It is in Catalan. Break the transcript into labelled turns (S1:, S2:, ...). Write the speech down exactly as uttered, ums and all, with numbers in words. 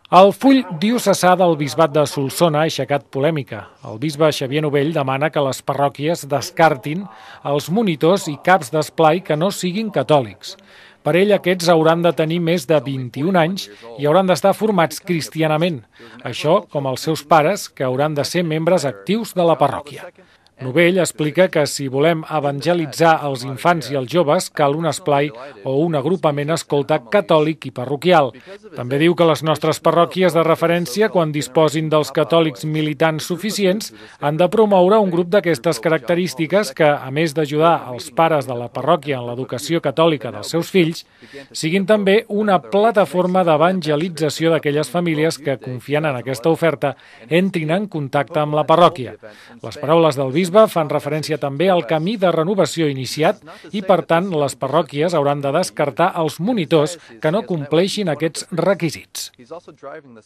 S1: El full diocesà del bisbat de Solsona ha aixecat polèmica. El bisbe Xavier Novell demana que les parròquies descartin els monitors i caps d'esplai que no siguin catòlics. Per ell, aquests hauran de tenir més de vint-i-un anys i hauran d'estar formats cristianament, això com els seus pares, que hauran de ser membres actius de la parròquia. Novell explica que si volem evangelitzar els infants i els joves cal un esplai o un agrupament escolta catòlic i parroquial. També diu que les nostres parròquies de referència, quan disposin dels catòlics militants suficients, han de promoure un grup d'aquestes característiques que, a més d'ajudar els pares de la parròquia en l'educació catòlica dels seus fills, siguin també una plataforma d'evangelització d'aquelles famílies que, confiant en aquesta oferta, entrin en contacte amb la parròquia. Les paraules del bisbe fan referència també al camí de renovació iniciat i, per tant, les parròquies hauran de descartar els monitors que no compleixin aquests requisits.